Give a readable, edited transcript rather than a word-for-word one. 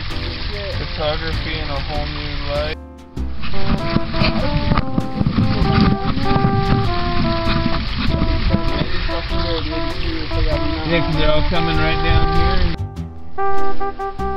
Photography in a whole new light. Yeah, 'cause they're all coming right down here.